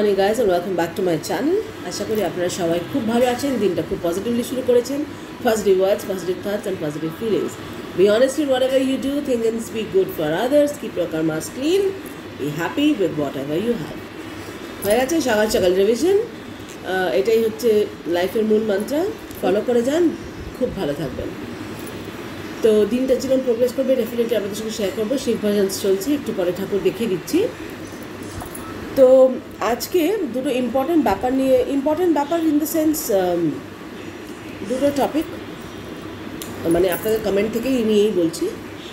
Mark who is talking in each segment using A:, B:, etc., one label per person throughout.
A: morning guys and welcome back to my channel. আশা করি আপনারা সবাই খুব ভালো আছেন, দিনটা খুব পজিটিভলি শুরু করেছেন. Positive words, positive thoughts and positive feelings. Be honest in whatever you do, think and speak good for others, keep your karmas clean, be happy with whatever you have. হয়ে গেছে সকাল সকাল রিভিশন. এটাই হচ্ছে লাইফের মূল মন্ত্র, ফলো করে যান, খুব ভালো থাকবেন. তো দিনটা যেমন প্রোগ্রেস করবে ডেফিনেটলি আপনাদের সঙ্গে শেয়ার করবো. শিব ভজন চলছে, একটু পরে ঠাকুর দেখিয়ে দিচ্ছি. তো আজকে দুটো ইম্পর্টেন্ট ব্যাপার নিয়ে, ইম্পর্টেন্ট ব্যাপার ইন দ্য সেন্স দুটো টপিক মানে আপনাদের কমেন্ট থেকেই নিয়েই বলছি.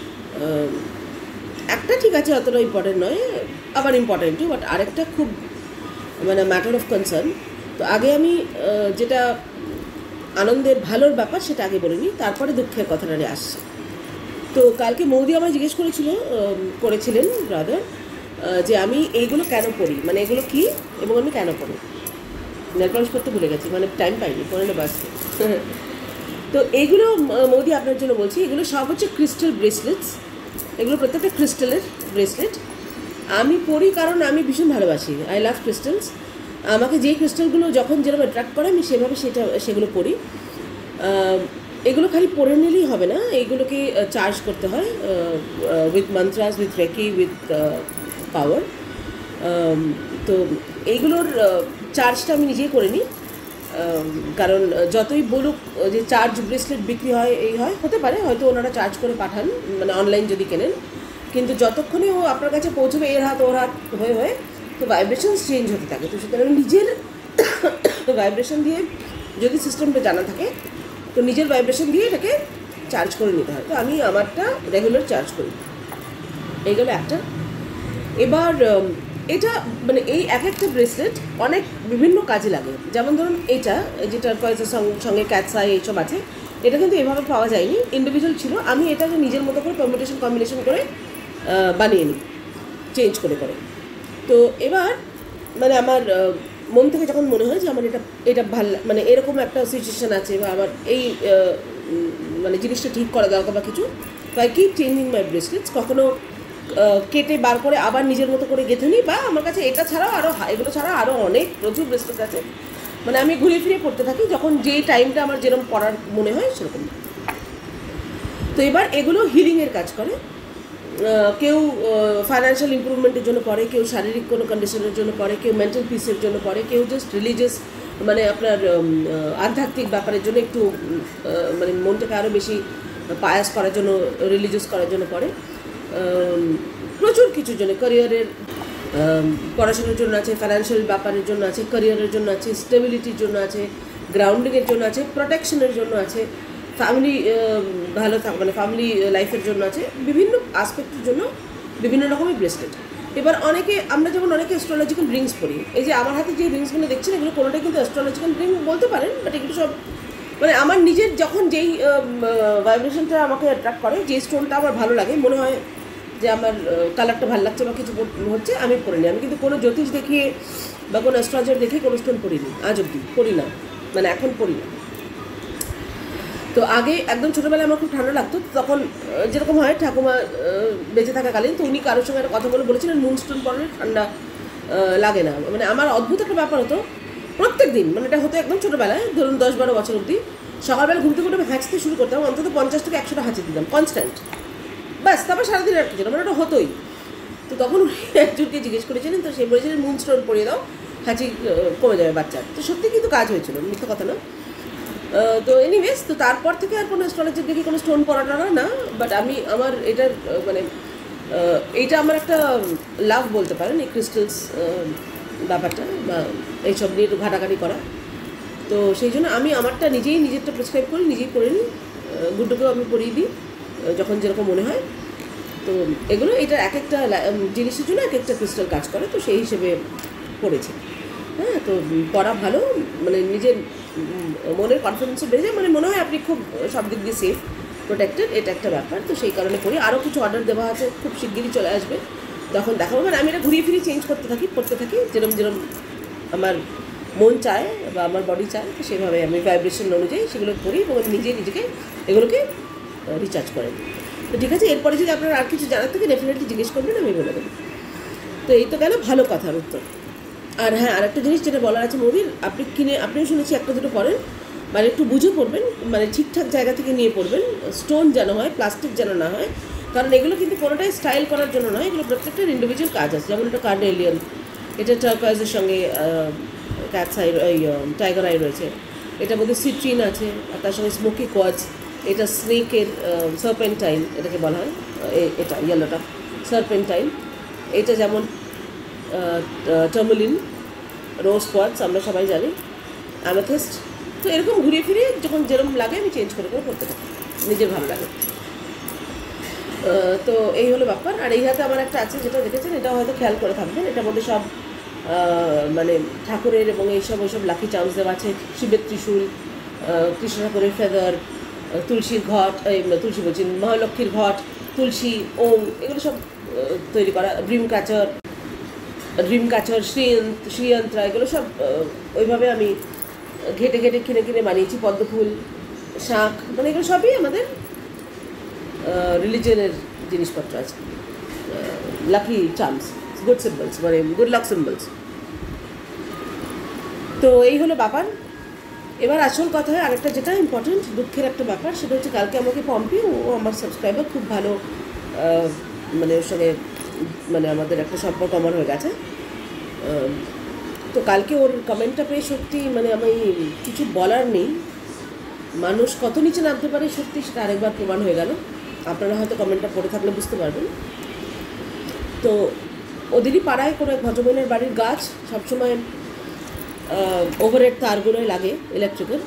A: একটা ঠিক আছে অতটা ইম্পর্টেন্ট নয়, আবার ইম্পর্টেন্টও, বাট আরেকটা খুব মানে ম্যাটার অফ কনসার্ন. তো আগে আমি যেটা আনন্দের ভালোর ব্যাপার সেটা আগে বলে নিই, তারপরে দুঃখের কথাটা আসছে. তো কালকে মৌদি আমায় জিজ্ঞেস করেছিলেন ব্রাদার যে আমি এইগুলো কেন পড়ি, মানে এগুলো কী এবং আমি কেন পড়ি. নেল পলিশ করতে ভুলে গেছি, মানে টাইম পাইনি, পনেরো বাজছে. তো এইগুলো মৌদি আপনার জন্য বলছি. এগুলো সব হচ্ছে ক্রিস্টাল ব্রেসলেটস. এগুলো প্রত্যেকটা ক্রিস্টালের ব্রেসলেট. আমি পড়ি কারণ আমি ভীষণ ভালোবাসি, আই লাভ ক্রিস্টালস. আমাকে যেই ক্রিস্টালগুলো যখন যেরকম অ্যাট্রাক্ট করে আমি সেভাবে সেগুলো পড়ি. এগুলো খালি পড়ে নিলেই হবে না, এইগুলোকে চার্জ করতে হয় with mantras, with reiki, with power. তো এইগুলোর চার্জটা আমি নিজেই করে নিই. কারণ যতই বলুক যে চার্জ ব্রেসলেট বিক্রি হয়, এই হয়, হতে পারে হয়তো ওনারা চার্জ করে পাঠান, মানে অনলাইন যদি কেনেন, কিন্তু যতক্ষণে ও আপনার কাছে পৌঁছবে এর হাত ওর হাত হয়ে হয়ে তো ভাইব্রেশনস চেঞ্জ হতে থাকে. তো সুতরাং নিজের ভাইব্রেশন দিয়ে যদি সিস্টেমটা জানা থাকে তো নিজের ভাইব্রেশন দিয়ে এটাকে চার্জ করে নিতে হয়. তো আমি আমারটা রেগুলার চার্জ করি. এইগুলো একটা. এবার এটা মানে এই এক একটা ব্রেসলেট অনেক বিভিন্ন কাজে লাগে. যেমন ধরুন এইটা, যেটা কয়েসের সঙ্গে ক্যাটসাই এইসব আছে, এটা কিন্তু এভাবে পাওয়া যায়নি, ইন্ডিভিজুয়াল ছিল. আমি এটাকে নিজের মতো করে কম্বিনেশন করে বানিয়ে নিই, চেঞ্জ করে করে. তো এবার মানে আমার মন থেকে যখন মনে হয় যে আমার এটা ভালো, মানে এরকম একটা সিচুয়েশান আছে বা আমার এই মানে জিনিসটা ঠিক করা দরকার বা কিছু, তো I keep changing my bracelets. কখনো কেটে বার করে আবার নিজের মতো করে গেঁথে নিই, বা আমার কাছে এটা ছাড়াও এগুলো ছাড়াও আরও প্রচুর ব্রেসলেট আছে. মানে আমি ঘুরিয়ে ফিরিয়ে পড়তে থাকি যখন যেই টাইমটা আমার যেরকম পড়ার মনে হয় সেরকম. তো এবার এগুলো হিলিংয়ের কাজ করে. কেউ ফাইন্যান্সিয়াল ইমপ্রুভমেন্টের জন্য পড়ে, কেউ শারীরিক কোনো কন্ডিশনের জন্য পড়ে, কেউ মেন্টাল পিসের জন্য পড়ে, কেউ জাস্ট রিলিজিয়াস মানে আপনার আধ্যাত্মিক ব্যাপারের জন্য একটু মানে মনটাকে আরও বেশি পায়াস করার জন্য, রিলিজিয়াস করার জন্য পড়ে. প্রচুর কিছুর জন্য, ক্যারিয়ারের পড়াশোনার জন্য আছে, ফাইন্যান্সিয়াল ব্যাপারের জন্য আছে, ক্যারিয়ারের জন্য আছে, স্টেবিলিটির জন্য আছে, গ্রাউন্ডিংয়ের জন্য আছে, প্রোটেকশনের জন্য আছে, ফ্যামিলি ভালো মানে ফ্যামিলি লাইফের জন্য আছে, বিভিন্ন আসপেক্টের জন্য বিভিন্ন রকমের ব্রেসলেট. এবার আমরা যেমন অনেকে অ্যাস্ট্রোলজিক্যাল রিংস পড়ি. এই যে আমার হাতে যে রিংসগুলো দেখছেন এগুলো কোনোটাই কিন্তু অ্যাস্ট্রোলজিক্যাল রিং বলতে পারেন, বাট এগুলো সব মানে আমার নিজের যখন যেই ভাইব্রেশনটা আমাকে অ্যাট্রাক্ট করে, যে স্টোনটা আমার ভালো লাগে, মনে হয় যে আমার কালারটা ভালো লাগছে বা কিছু হচ্ছে, আমি পড়ি নিই. আমি কিন্তু কোনো জ্যোতিষ দেখিয়ে বা কোনো অ্যাস্ট্রোলজার দেখিয়ে কোনো স্টোন পড়িনি, আজ অবধি পড়ি না, মানে এখন পড়ি না. তো আগে একদম ছোটোবেলায় আমার খুব ঠান্ডা লাগতো, তখন যেরকম হয় ঠাকুমা বেঁচে থাকাকালীন, তো উনি কারোর সঙ্গে একটা কথা বলে বলেছিলেন মুনস্টোন পড়লে ঠান্ডা লাগে না. মানে আমার অদ্ভুত একটা ব্যাপার হতো প্রত্যেক দিন, মানে এটা হতো একদম ছোটোবেলায়, ধরুন 10-12 বছর অবধি. সকালবেলা ঘুমতে ঘুরতে হাঁচতে শুরু করতাম, অন্তত 50 থেকে 100টা হাঁচি দিতাম কনস্ট্যান্ট, ব্যাস. তারপর সারাদিন আর কিছু না, মানে ওটা হতোই. তো তখন একজনকে জিজ্ঞেস করেছিলেন, তো সে বলেছিলেন মুনস্টোন পরিয়ে দাও, হাঁচি কমে যাবে বাচ্চার. তো সত্যি কিন্তু কাজ হয়েছিল, মিথ্যা কথা না. তো এনিওয়েজ, তো তারপর থেকে আর কোনো অ্যাস্ট্রোলজির দেখে কোনো স্টোন পড়াটা না, বাট আমার এটার মানে এইটা আমার একটা লাভ বলতে পারেন, এই ক্রিস্টালস ব্যাপারটা বা এইসব নিয়ে একটু ঘাটাঘাটি করা. তো সেই জন্য আমি নিজেরটা প্রেসক্রাইব করি, নিজেই পড়ে নিই. গুড্ডুকেও আমি পড়িয়ে দিই যখন যেরকম মনে হয়. তো এগুলো এটা এক একটা জিনিসের জন্য এক একটা ক্রিস্টাল কাজ করে, তো সেই হিসেবে পড়েছি. হ্যাঁ, তো পড়া ভালো, মানে নিজের মনের কনফিডেন্সও বেড়ে যায়, মানে মনে হয় আপনি খুব সব দিক দিয়ে সেফ, প্রোটেক্টেড, এটা একটা ব্যাপার. তো সেই কারণে পড়ি. আরও কিছু অর্ডার দেওয়া আছে, খুব শিগগিরই চলে আসবে, তখন দেখাবো. মানে আমি এটা ঘুরিয়ে ফিরিয়ে চেঞ্জ করতে থাকি যেরকম আমার মন চায় বা আমার বডি চায়, তো সেভাবে আমি ভাইব্রেশন অনুযায়ী সেগুলো করি এবং নিজেকে এগুলোকে রিচার্জ করে দিই. তো ঠিক আছে, এরপরে যদি আপনারা আর কিছু জানার থেকে ডেফিনেটলি জিজ্ঞেস করবেন, আমি বলে দেবো. তো এই তো গেল ভালো কথার উত্তর. আর হ্যাঁ, আরেকটা জিনিস যেটা বলার আছে মোদির, আপনিও শুনেছি একটা দুটো পড়েন, মানে একটু বুঝে পড়বেন, মানে ঠিকঠাক জায়গা থেকে নিয়ে পড়বেন, স্টোন যেন হয়, প্লাস্টিক যেন না হয়, কারণ এগুলো কিন্তু কোনোটাই স্টাইল করার জন্য নয়, এগুলো প্রত্যেকটার ইন্ডিভিজুয়াল কাজ আছে। যেমন এটা কার্নেলিয়ান, এটা টার্কয়েজের সঙ্গে ক্যাটস আই, টাইগার আই রয়েছে, এটা মধ্যে সিট্রিন আছে, আর তার সঙ্গে স্মোকি কোয়াজ, এটা স্নেকের সার্পেন্টাইন এটাকে বলা হয়, এটা ইয়েলোটা সার্পেন্টাইন, এটা যেমন টার্মালিন, রোজ কোয়ার্টস আমরা সবাই জানি, অ্যামেথিস্ট। তো এরকম ঘুরিয়ে ফিরিয়ে যখন যেরকম লাগে আমি চেঞ্জ করে করতে থাকি, নিজের ভালো লাগে। তো এই হলো ব্যাপার। আর এই হাতে আমার একটা আছে, যেটা দেখেছেন, এটা হয়তো খেয়াল করে থাকবেন, এটার মধ্যে সব মানে ঠাকুরের এবং এইসব ওইসব লাকি চার্মস দেওয়া আছে, শিবের ত্রিশূল, কৃষ্ণ ঠাকুরের ফেদার, তুলসীর ঘট, তুলসী বলছি, মহালক্ষ্মীর ঘট, তুলসী, ওম, এগুলো সব তৈরি করা, ড্রিম ক্যাচার, শ্রীয়ন্ত্রা, এগুলো সব ওইভাবে আমি ঘেটে ঘেটে কিনে কিনে বানিয়েছি। পদ্মফুল, শাঁখ, মানে এগুলো সবই আমাদের রিলিজনের জিনিসপত্র আছে, লাকি চার্মস, গুড সিম্বলস, মানে গুড লাক সিম্বলস। তো এই হলো ব্যাপার। এবার আসল কথা হয় আরেকটা যেটা ইম্পর্টেন্ট, দুঃখের একটা ব্যাপার, সেটা হচ্ছে কালকে আমাকে পম্পি, ও আমার সাবস্ক্রাইবার, খুব ভালো, মানে ওর সঙ্গে মানে আমাদের একটা সম্পর্ক আমার হয়ে গেছে। তো কালকে ওর কমেন্টটা পেয়ে সত্যি মানে আমি কিছু বলার নেই, মানুষ কত নিচে নামতে পারে সত্যি সেটা আরেকবার প্রমাণ হয়ে গেল। আপনারা হয়তো কমেন্টটা পড়ে থাকলে বুঝতে পারবেন। তো ওদেরই পাড়ায় কোনো এক ভদ্রমহিলার বাড়ির গাছ সবসময় ওভারহেড তারগুলোয় লাগে ইলেকট্রিকের,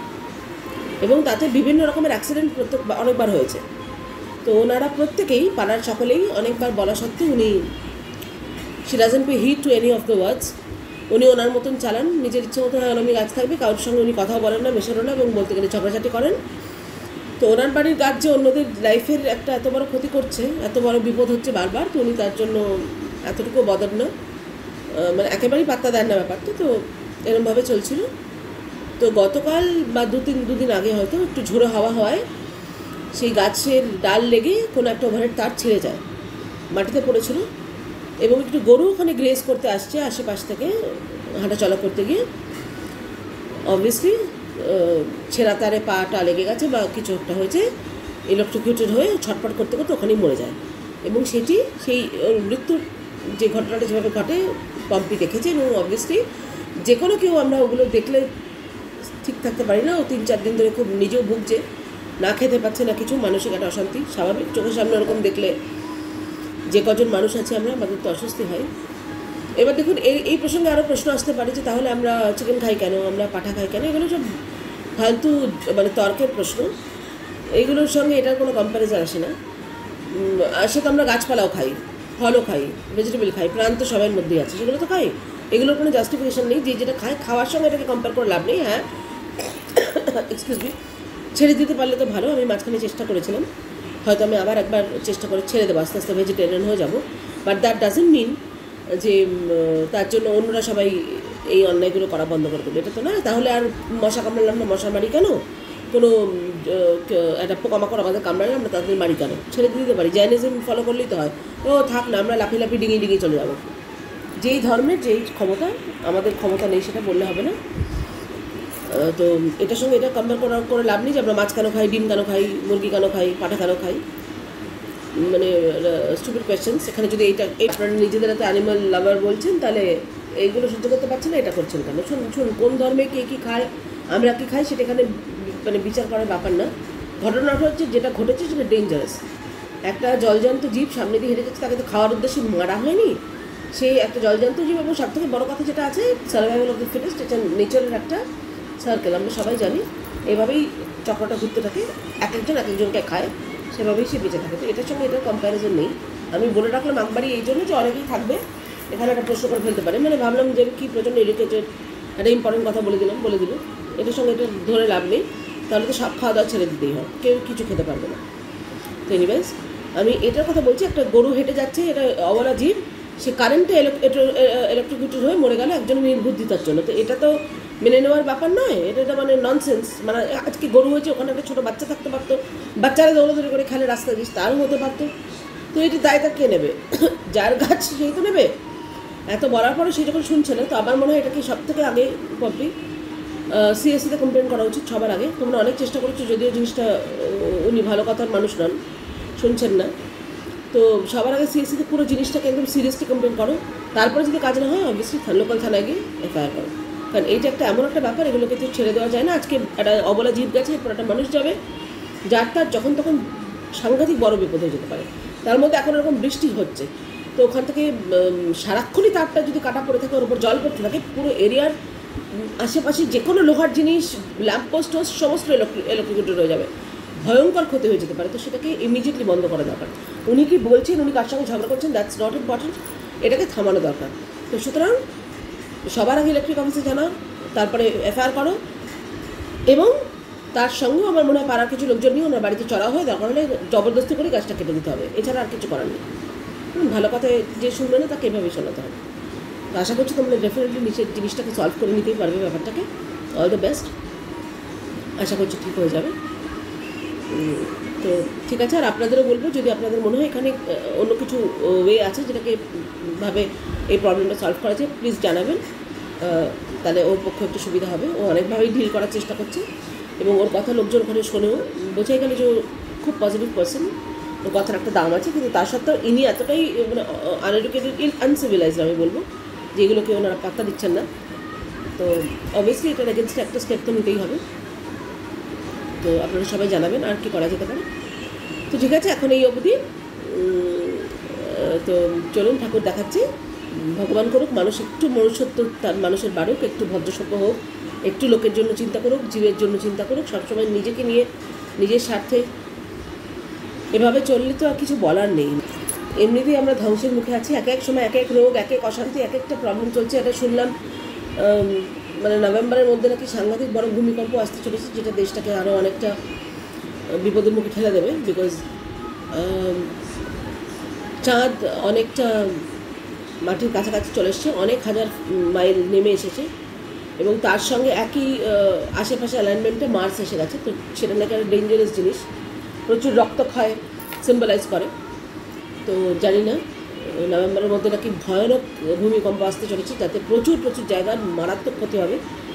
A: এবং তাতে বিভিন্ন রকমের অ্যাক্সিডেন্ট অনেকবার হয়েছে। তো ওনারা প্রত্যেকেই, পাড়ার সকলেই অনেকবার বলা সত্ত্বেও উনি, she doesn't pay heed to any of the words, উনি ওনার মতন চালান, নিজের ইচ্ছে মতো হয় আমি গাছ থাকবে, কারোর সঙ্গে উনি কথাও বলেন না, মেশানো না, এবং বলতে গেলে ঝগড়াঝাটি করেন। তো ওনার বাড়ির গাছ যে অন্যদের লাইফের একটা এত বড় ক্ষতি করছে, এত বড় বিপদ হচ্ছে বারবার, তো উনি তার জন্য এতটুকু বদল না, মানে একেবারেই পাত্তা দেন না ব্যাপারটা। তো এরমভাবে চলছিল। তো গতকাল বা দুদিন আগে হয়তো একটু ঝোড়ো হাওয়া হওয়ায় সেই গাছের ডাল লেগে কোনো একটা ওভারহেড তার ছেড়ে যায়, মাটিতে পড়েছিল, এবং একটু গরু ওখানে গ্রেস করতে আসছে আশেপাশ থেকে হাঁটাচলা করতে গিয়ে, অবভিয়াসলি ছেঁড়া তারে পাটা লেগে গেছে বা কিছু একটা হয়েছে, ইলেকট্রিকিউটেড হয়ে ছটফট করতে করতে ওখানেই মরে যায়। এবং সেই মৃত্যুর যে ঘটনাটা যেভাবে ঘটে পম্পি দেখেছে, এবং অবভিয়াসলি যে কোনো কেউ আমরা ওগুলো দেখলে ঠিক থাকতে পারি না। ও 3-4 দিন ধরে খুব নিজেও ভুগছে, না খেতে পারছে না কিছু, মানসিক একটা অশান্তি স্বাভাবিক, চোখের সামনে ওরকম দেখলে যে কজন মানুষ আছে আমাদের তো অস্বস্তি হয়। এবার দেখুন, এই প্রসঙ্গে আরও প্রশ্ন আসতে পারে যে তাহলে আমরা চিকেন খাই কেন, আমরা পাঠা খাই কেন, এগুলো সব ফালতু মানে তর্কের প্রশ্ন, এইগুলোর সঙ্গে এটার কোনো কম্প্যারিজন আসে না। সে তো আমরা গাছপালাও খাই, ফলও খাই, ভেজিটেবল খাই, প্রাণ তো সবার মধ্যেই আছে, সেগুলো তো খাই, এগুলোর কোনো জাস্টিফিকেশন নেই। যেটা খায় খাওয়ার সঙ্গে এটাকে কম্পেয়ার করে লাভ নেই। হ্যাঁ, এক্সকিউজ মি, ছেড়ে দিতে পারলে তো ভালো। আমি মাঝখানে চেষ্টা করেছিলাম, হয়তো আমি আবার একবার চেষ্টা করে ছেড়ে দেবো, আস্তে আস্তে ভেজিটেরিয়ান হয়ে যাবো, বাট দ্যাট ডাজন্ট মিন যে তার জন্য অন্যরা সবাই এই অন্যায়গুলো করা বন্ধ করে দেবে, এটা তো নয়। তাহলে আর মশা কামড়ালাম না, মশা মারি কেন, কোনো একটা পোকামাকড় আমাদের কামড়ালে আমরা তাদের মারি কেন, ছেড়ে দিতে পারি। জাইনিজম ফলো করলেই তো হয়, ও থাক না, আমরা লাফিয়ে লাফিয়ে ডিঙিয়ে ডিঙিয়ে চলে যাবো। যেই ধর্মের যেই ক্ষমতা, আমাদের ক্ষমতা নেই সেটা বললে হবে না। তো এটার সঙ্গে এটা কম্পেয়ার করে লাভ নেই যে আমরা মাছ কেন খাই, ডিম কেন খাই, মুরগি কেন খাই, পাঠা কেন খাই, মানে স্টুপিড কোয়েশ্চেন্স। এখানে যদি এই আপনারা নিজেদের এত অ্যানিমাল লাভার বলছেন, তাহলে এইগুলো সহ্য করতে পারছেন না, এটা করছেন কেন? শুনুন, কোন ধর্মে কে কী খায়, আমরা কী খাই, সেটা এখানে মানে বিচার করার ব্যাপার না। ঘটনাটা হচ্ছে যেটা ঘটেছে সেটা ডেঞ্জারাস। একটা জলজান্ত জীব সামনে দিয়ে হেঁটে যাচ্ছে, তাকে তো খাওয়ার উদ্দেশ্যে মারা হয়নি, সেই একটা জলজান্ত জীব। এবং সব থেকে বড়ো কথা যেটা আছে, সার্ভাইভাল অফ দ্য ফিটেস্ট, এটা নেচারের একটা সার্কেল, আমরা সবাই জানি। এভাবেই চক্রটা ঘুরতে থাকে, এক একজনকে খায়, সেভাবেই সে বেঁচে থাকে। তো এটার সঙ্গে এটার কম্প্যারিজন নেই। আমি বলে রাখলাম একবারই এই জন্য যে অনেকেই থাকবে এখানে একটা প্রশ্ন করে ফেলতে পারে, মানে ভাবলাম যে কী প্রচণ্ড ইরিটেটেড, একটা ইম্পর্টেন্ট কথা বলে দিল, এটার সঙ্গে এটা ধরে লাভ নেই, তাহলে তো সব খাওয়া দাওয়া ছেড়ে দিতেই হয়, কেউ কিছু খেতে পারবে না। তো এনিওয়েজ, আমি এটার কথা বলছি, একটা গরু হেঁটে যাচ্ছে, এটা অবলা জীব, সে কারেন্টে ইলেকট্রিকিউটেড হয়ে মরে গেল একজন নির্বুদ্ধিতার জন্য। তো এটা তো মেনে নেওয়ার ব্যাপার নয়, এটা মানে ননসেন্স। মানে আজকে গরু হয়েছে, ওখানে একটা ছোটো বাচ্চা থাকতে পারতো, বাচ্চারা দৌড়াদৌড়ি করে খেলে রাস্তা দিস, তারও হতে পারতো। তো এটি দায়টা কে নেবে? যার গাছ সেই তো নেবে। এত বলার পরে সে যখন শুনছে না, তো আমার মনে হয় এটাকে সব থেকে আগে পাবলিক সিএসসিতে কমপ্লেন করা উচিত সবার আগে। তোমরা অনেক চেষ্টা করছো, যদিও জিনিসটা উনি ভালো কথার মানুষ নন, শুনছেন না। তো সবার আগে সিএসসিতে পুরো জিনিসটাকে একদম সিরিয়াসলি কমপ্লেন করো। তারপরে যদি কাজ না হয় অবভিয়াসলি লোকাল থানায় গিয়ে এফআইআর করো। কারণ এইটা একটা এমন একটা ব্যাপার, এগুলোকে তো ছেড়ে দেওয়া যায় না। আজকে একটা অবলা জীব গেছে, এরপর একটা মানুষ যাবে, যার তার যখন তখন সাংঘাতিক বড় বিপদ হয়ে যেতে পারে। তার মধ্যে এখন এরকম বৃষ্টি হচ্ছে, তো ওখান থেকে সারাক্ষণই তারটা যদি কাটা পড়ে থাকে, ওর উপর জল পড়তে থাকে, পুরো এরিয়ার আশেপাশে যে কোনো লোহার জিনিস, ল্যাম্পপোস্ট সমস্ত ইলেকট্রিকেটেড হয়ে যাবে, ভয়ঙ্কর ক্ষতি হয়ে যেতে পারে। তো সেটাকে ইমিডিয়েটলি বন্ধ করা দরকার। উনি কি বলছেন, উনি কার সঙ্গে ঝগড়া করছেন, দ্যাটস নট ইম্পর্টেন্ট, এটাকে থামানো দরকার। তো সুতরাং সবার আগে ইলেকট্রিক অফিসে জানাও, তারপরে এফআইআর করো, এবং তার সঙ্গেও আমার মনে হয় পাড়ার কিছু লোকজন নিয়ে ওনার বাড়িতে চড়া হয়ে দরকার হলে জবরদস্তি করে গাছটা কেটে দিতে হবে, এছাড়া আর কিছু করার নেই। ভালো কথায় যে শুনবে না তাকে এভাবেই শোনাতে হবে। তো আশা করছি তোমরা ডেফিনেটলি নিচের জিনিসটাকে সলভ করে নিতেই পারবে, ব্যাপারটাকে। অল দ্য বেস্ট, আশা করছি ঠিক হয়ে যাবে। তো ঠিক আছে, আর আপনাদেরও বলবো, যদি আপনাদের মনে হয় এখানে অন্য কিছু ওয়ে আছে যেটাকে ভাবে এই প্রবলেমটা সলভ করা যায়, প্লিজ জানাবেন, তাহলে ওর পক্ষে একটু সুবিধা হবে। ও অনেকভাবেই ডিল করার চেষ্টা করছে, এবং ওর কথা লোকজন ওখানে শোনেও বোঝাই গেল যে খুব পজিটিভ পার্সন, ওর কথার একটা দাম আছে। কিন্তু তার সত্ত্বেও ইনি এতটাই মানে আনএডুকেটেড, আনসিভিলাইজড আমি বলবো, যে এগুলোকে ওনারা পাত্তা দিচ্ছেন না। তো অবভিয়াসলি এটার এগেনস্টে একটা স্টেপ তো নিতেই হবে। তো আপনারা সবাই জানাবেন আর কি করা যেতে পারে। তো ঠিক আছে, এখন এই অবধি। তো চলুন, ঠাকুর দেখাচ্ছি, ভগবান করুক মানুষ একটু মনুষ্যত্ব তার মানুষের বাড়ুক, একটু ভদ্রসভ্য হোক, একটু লোকের জন্য চিন্তা করুক, জীবের জন্য চিন্তা করুক, সবসময় নিজেকে নিয়ে নিজের স্বার্থে এভাবে চললে তো আর কিছু বলার নেই। এমনিতেই আমরা ধ্বংসের মুখে আছি, এক এক সময় এক এক রোগ, এক এক অশান্তি, এক একটা প্রবলেম চলছে। এটা শুনলাম মানে নভেম্বরের মধ্যে নাকি সাংঘাতিক বড় ভূমিকম্প আসতে চলেছে, যেটা দেশটাকে আরও অনেকটা বিপদের মুখে ঠেলে দেবে। বিকজ চাঁদ অনেকটা মাটির কাছাকাছি চলে এসছে, অনেক হাজার মাইল নেমে এসেছে, এবং তার সঙ্গে একই আশেপাশে অ্যালাইনমেন্টে মার্স এসে গেছে। তো সেটা নাকি একটা ডেঞ্জারাস জিনিস, প্রচুর রক্তক্ষয় সিম্বলাইজ করে। তো জানি না, নভেম্বরের মধ্যে নাকি ভয়ানক ভূমিকম্প আসতে চলেছে, যাতে প্রচুর প্রচুর জায়গার মারাত্মক ক্ষতি হবে।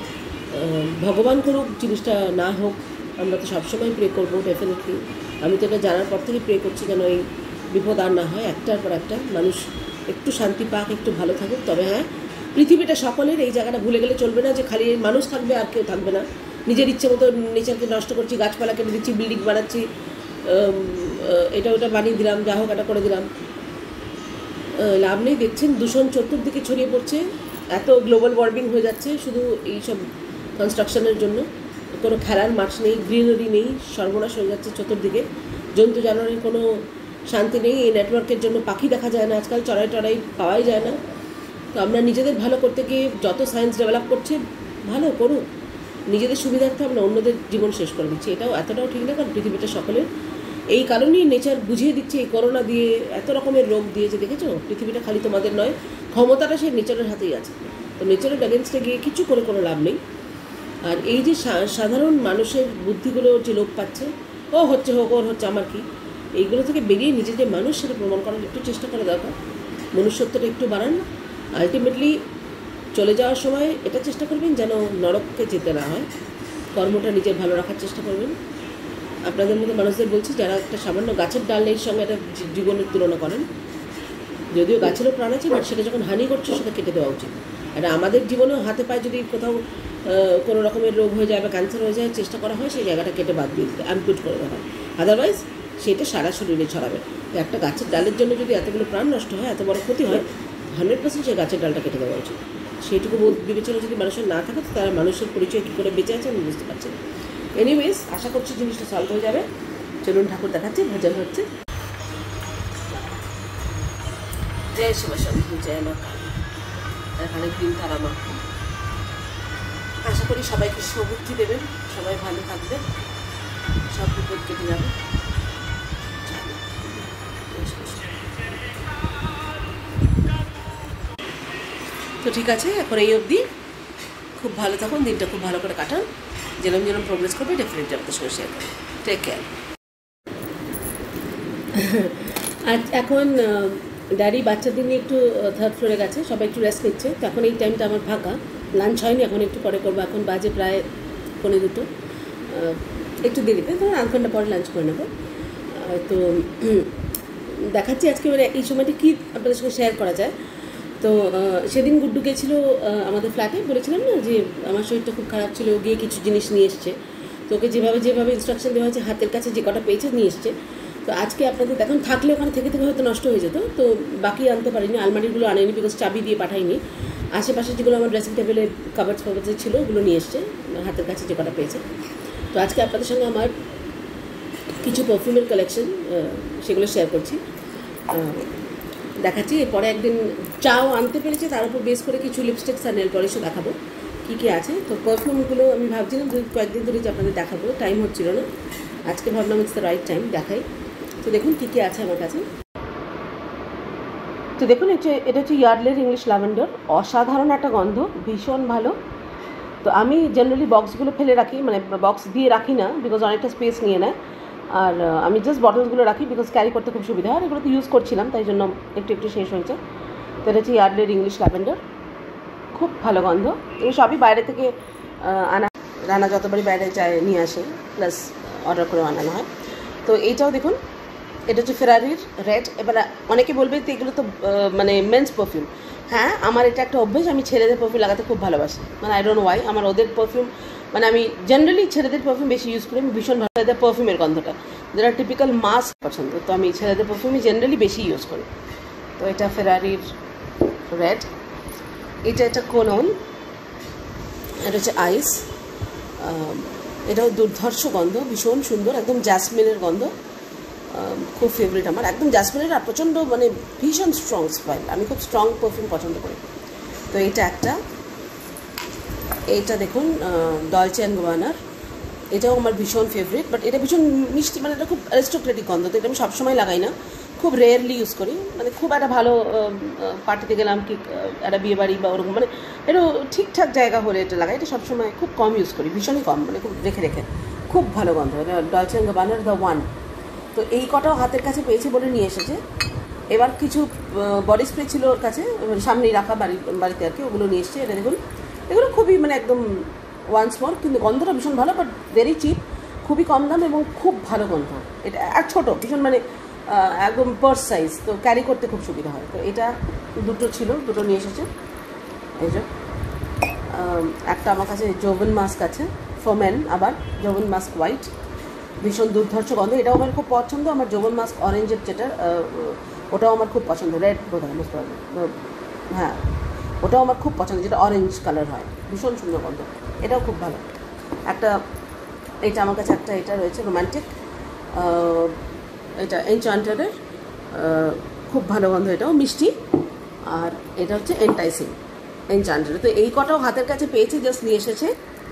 A: ভগবান করুক জিনিসটা না হোক, আমরা তো সবসময় প্রে করবো ডেফিনেটলি। আমি তো এটা জানার পর থেকে প্রে করছি যেন এই বিপদ আর না হয়, একটার পর একটা মানুষ একটু শান্তি পাক, একটু ভালো থাকুক। তবে হ্যাঁ, পৃথিবীটা সকলের, এই জায়গাটা ভুলে গেলে চলবে না যে খালি মানুষ থাকবে আর কেউ থাকবে না। নিজের ইচ্ছে মতো নেচারকে নষ্ট করছি, গাছপালা কেটে দিচ্ছি, বিল্ডিং বানাচ্ছি, এটা ওটা বানিয়ে দিলাম, যা হোক এটা করে দিলাম, লাভ নেই। দেখছেন দূষণ চতুর্দিকে ছড়িয়ে পড়ছে, এত গ্লোবাল ওয়ার্মিং হয়ে যাচ্ছে শুধু এইসব কনস্ট্রাকশনের জন্য। কোনো খেলার মাঠ নেই, গ্রিনারি নেই, সর্বনাশ হয়ে যাচ্ছে চতুর্দিকে। জন্তু জানোয়ারের কোনো শান্তি নেই। এই নেটওয়ার্কের জন্য পাখি দেখা যায় না আজকাল, চড়াই টড়াই পাওয়াই যায় না। তো আমরা নিজেদের ভালো করতে গিয়ে যত সায়েন্স ডেভেলপ করছে, ভালো করুক, নিজেদের সুবিধার্থে আমরা অন্যদের জীবন শেষ করে দিচ্ছি, এতটাও ঠিক না। কারণ পৃথিবীটা সকলের, এই কারণেই নেচার বুঝিয়ে দিচ্ছে, এই করোনা দিয়ে, এত রকমের রোগ দিয়েছে, দেখেছো? পৃথিবীটা খালি তোমাদের নয়, ক্ষমতাটা সেই নেচারের হাতেই আছে। তো নেচারের অ্যাগেনস্টে গিয়ে কিছু করে কোনো লাভ নেই। আর এই যে সাধারণ মানুষের বুদ্ধিগুলো যে লোপ পাচ্ছে, ও হচ্ছে হোক, ওর হচ্ছে আমার কি, এইগুলো থেকে বেরিয়ে নিজে যে মানুষ সেটা প্রমাণ করার একটু চেষ্টা করা দরকার। মনুষ্যত্বটা একটু বাড়ান। আলটিমেটলি চলে যাওয়ার সময় এটা চেষ্টা করবেন যেন নরককে যেতে না হয়, কর্মটা নিজের ভালো রাখার চেষ্টা করবেন। আপনাদের মতো মানুষদের বলছি যারা একটা সামান্য গাছের ডালের সঙ্গে একটা জীবনের তুলনা করেন, যদিও গাছেরও প্রাণ আছে, বাট সেটা যখন হানি করছে সেটা কেটে দেওয়া উচিত। আর আমাদের জীবনেও হাতে পায়ে যদি কোথাও কোনো রকমের রোগ হয়ে যায় বা ক্যান্সার হয়ে যায়, চেষ্টা করা হয় সেই জায়গাটা কেটে বাদ দিয়ে দিতে, অ্যাম্পুট করে দেওয়া হয়। আদারওয়াইজ সেটা সারা শরীরে ছড়াবে। তো একটা গাছের ডালের জন্য যদি এতগুলো প্রাণ নষ্ট হয়, এত বড় ক্ষতি হয়, 100% সেই গাছের ডালটা কেটে দেওয়া উচিত। সেইটুকু বোধ বিবেচনা যদি মানুষের না থাকে, তারা মানুষের পরিচয় কী করে বেঁচে আছে আমি বুঝতে পারছি না। এনিওয়েজ, আশা করছি জিনিসটা সলভ হয়ে যাবে। চলুন, ঠাকুর দেখাচ্ছি, ভজন হচ্ছে। জয় শিবশম্ভু, জয় মা কালী, এখানে দিন তারা মা। আশা করি সবাইকে শুভবুদ্ধি দেবেন, সবাই ভালো থাকবে, সব বিপদ কেটে যাবে। তো ঠিক আছে, এখন এই অবধি। খুব ভালো থাকুন, দিনটা খুব ভালো করে কাটান, যেরকম যেরকম প্রোগ্রেস করবে ডেফিনেটলি আপনার সঙ্গে শেয়ার করবেন। Take care. আজ এখন ড্যাডি বাচ্চাদের নিয়ে একটু থার্ড ফ্লোরে গেছে, সবাই একটু রেস্ট নিচ্ছে। তো এখন এই টাইমটা আমার ফাঁকা, লাঞ্চ হয়নি, এখন একটু পরে করবো। এখন বাজে প্রায় 1:45, একটু দেরিতে, ধরুন আধ ঘন্টা পরে লাঞ্চ করে নেবো। তো দেখাচ্ছি আজকে মানে এই সময়টা কী আপনাদের সঙ্গে শেয়ার করা যায়। তো সেদিন গুড্ডু গেছিলো আমাদের ফ্ল্যাটে, বলেছিলাম না যে আমার শরীরটা খুব খারাপ ছিল, গিয়ে কিছু জিনিস নিয়ে এসছে। তো ওকে যেভাবে ইনস্ট্রাকশন দেওয়া হয়েছে, হাতের কাছে যে কটা পেয়েছে নিয়ে এসছে। তো আজকে আপনাদের এখন থাকলে ওখানে থেকে হয়তো নষ্ট হয়ে যেত, তো বাকি আনতে পারিনি, আলমারিগুলো আনেনি, বিকজ চাবি দিয়ে পাঠাইনি। আশেপাশে যেগুলো আমার ড্রেসিং টেবিলে কাবার্ডস ছিল ওগুলো নিয়ে এসছে, হাতের কাছে যে কটা পেয়েছে। তো আজকে আপনাদের সঙ্গে আমার কিছু পারফিউমের কালেকশন, সেগুলো শেয়ার করছি, দেখাচ্ছি। এরপরে একদিন চাও আনতে পেরেছি, তার উপর বেস করে কিছু লিপস্টিক্স আর নেল পলিশও দেখাবো কী কী আছে। তো পারফিউমগুলো আমি ভাবছিলাম কয়েকদিন ধরে যে আপনাদের দেখাবো, টাইম হচ্ছিল না, আজকে ভাবলাম ইটস দ্য রাইট টাইম দেখাই। তো দেখুন কী কী আছে আমার কাছে। তো দেখুন এটা হচ্ছে ইয়ার্ডলের ইংলিশ ল্যাভেন্ডার, অসাধারণ একটা গন্ধ, ভীষণ ভালো। তো আমি জেনারেলি বক্সগুলো ফেলে রাখি, মানে বক্স দিয়ে রাখি না, বিকজ অনেকটা স্পেস নিয়ে নেয়। আর আমি জাস্ট বটলসগুলো রাখি, বিকজ ক্যারি করতে খুব সুবিধা হয়। এগুলো তো ইউজ করছিলাম, তাই জন্য একটু শেষ হয়েছে। তো এটা হচ্ছে ইয়ার্ডলের ইংলিশ ল্যাভেন্ডার, খুব ভালো গন্ধ। এগুলো সবই বাইরে থেকে আনা, রান্না যতবারই বাইরে যায় নিয়ে আসে, প্লাস অর্ডার করে আনানো হয়। তো এইটাও দেখুন, এটা হচ্ছে ফেরারির রেড। এবার অনেকে বলবে তো এগুলো তো মানে মেন্স পারফিউম। হ্যাঁ, আমার এটা একটা অভ্যেস, আমি ছেলেদের পারফিউম লাগাতে খুব ভালোবাসি, মানে আই ডোন্ট নো ওয়াই। আমার ওদের পারফিউম, মানে আমি জেনারেলি ছেলেদের পারফিউম বেশি ইউজ করি, আমি ভীষণ ভালো এদের পারফিউমের গন্ধটা, যেটা টিপিক্যাল মাস পছন্দ। তো আমি ছেলেদের পারফিউমই জেনারেলি বেশি ইউজ করি। তো এটা ফেরারির রেড। এটা কোলন, এটা হচ্ছে আইস। এটাও দুর্ধর্ষ গন্ধ, ভীষণ সুন্দর, একদম জ্যাসমিনের গন্ধ, খুব ফেভারিট আমার, একদম জ্যাসমিনের। আর প্রচণ্ড মানে ভীষণ স্ট্রং স্মেল, আমি খুব স্ট্রং পারফিউম পছন্দ করি। তো এইটা দেখুন ডলচে অ্যান্ড গাবানার, এটাও আমার ভীষণ ফেভারিট, বাট এটা ভীষণ মিষ্টি, মানে এটা খুব অ্যারিস্টোক্রেটিক গন্ধ। তো এটা আমি সবসময় লাগাই না, খুব রেয়ারলি ইউজ করি। মানে খুব একটা ভালো পার্টিতে গেলাম কি একটা বিয়ে বাড়ি বা ওরকম, মানে একটু ঠিকঠাক জায়গা হলে এটা লাগাই। এটা সবসময় খুব কম ইউজ করি, ভীষণই কম, মানে খুব রেখে খুব ভালো গন্ধ। এটা ডলচে অ্যান্ড গাবানার দ্য ওয়ান। তো এই কটাও হাতের কাছে পেয়েছে বলে নিয়ে এসেছে। এবার কিছু বডি স্প্রে ছিল ওর কাছে, সামনেই রাখা বাড়িতে আর কি, ওগুলো নিয়ে এসছে। এটা দেখুন, এগুলো খুবই মানে একদম ওয়ান্স মোর, কিন্তু গন্ধটা ভীষণ ভালো, বাট ভেরি চিপ, খুবই কম দাম এবং খুব ভালো গন্ধ। এটা আর ছোটো, ভীষণ মানে একদম পার্স সাইজ, তো ক্যারি করতে খুব সুবিধা হয়। তো এটা দুটো নিয়ে এসেছে। এই যে একটা আমার কাছে যৌবন মাস্ক আছে ফর মেন, আবার যৌবন মাস্ক হোয়াইট, ভীষণ দুর্ধর্ষ গন্ধ, এটাও আমার খুব পছন্দ। আমার যৌবন মাস্ক অরেঞ্জের যেটা, ওটাও আমার খুব পছন্দ, রেড বোধ হয়, বুঝতে পারবেন, হ্যাঁ ওটাও আমার খুব পছন্দ, যেটা অরেঞ্জ কালার হয়, ভীষণ সুন্দর গন্ধ, এটাও খুব ভালো। এটা আমার কাছে এটা রয়েছে রোম্যান্টিক, এটা এনচান্টারের, খুব ভালো গন্ধ, এটাও মিষ্টি। আর এটা হচ্ছে এন্টাইসিং এনচান্টারের। তো এই কটাও হাতের কাছে পেয়েছি, জাস্ট নিয়ে এসেছে।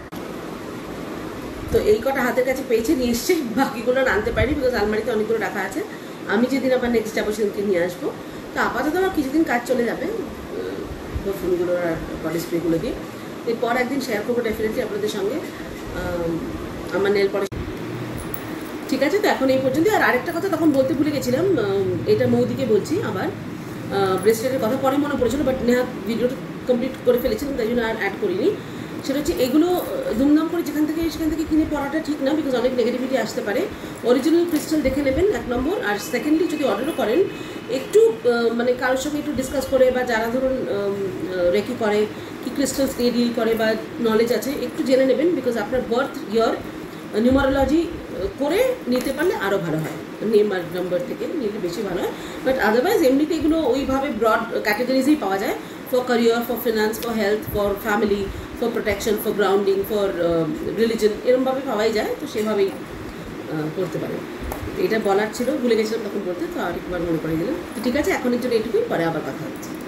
A: তো এই কটা হাতের কাছে পেয়েছে, নিয়ে এসছে, বাকিগুলো আনতে পারিনি, বিকজ আলমারিতে অনেকগুলো রাখা আছে। আমি যেদিন আবার নেক্সট যাবো সেদিনকে নিয়ে আসবো। তো আপাতত আমার কিছুদিন কাজ চলে যাবে ফোনগুলো আর বডি স্প্রেগুলো দিয়ে। এরপর একদিন শেয়ার করবো ডেফিনেটলি আপনাদের সঙ্গে আমার নেল পলিশ। ঠিক আছে, তো এখন এই পর্যন্ত। আর আরেকটা কথা তখন বলতে ভুলে গেছিলাম, এটা মৌদিকে বলছি আবার, ব্রেসলেটের কথা পরে মনে পড়েছিল, বাট নেহা ভিডিওটা কমপ্লিট করে ফেলেছিলাম, তাই জন্য আর অ্যাড করিনি। সেটা হচ্ছে এগুলো দুমদাম করে সেখান থেকে কিনে পড়াটা ঠিক না, বিকজ অনেক নেগেটিভিটি আসতে পারে। অরিজিনাল ক্রিস্টাল দেখে নেবেন, 1 নম্বর। আর সেকেন্ডলি যদি অর্ডারও করেন, একটু মানে কারোর সঙ্গে একটু ডিসকাস করে, বা যারা ধরুন রেকি করে, কি ক্রিস্টালস দিয়ে ডিল করে বা নলেজ আছে, একটু জেনে নেবেন, বিকজ আপনার বার্থ ইয়ার নিউমারোলজি করে নিতে পারলে আরও ভালো হয়, নেম আর নাম্বার থেকে নিলে বেশি ভালো হয়। বাট আদারওয়াইজ এমনিতে এগুলো ওইভাবে ব্রড ক্যাটাগরিজেই পাওয়া যায়, for career, for finance, for health, for family, for protection, for grounding, for religion, এরমভাবে পাওয়াই যায়। তো সেভাবেই করতে পারেন। এটা বলার ছিল, ভুলে গেছিলাম তখন বলতে, তো আরেকবার মনে করে দিলাম। তো ঠিক আছে, এখন একটু এইটুকুই, পরে আবার কথা হচ্ছে।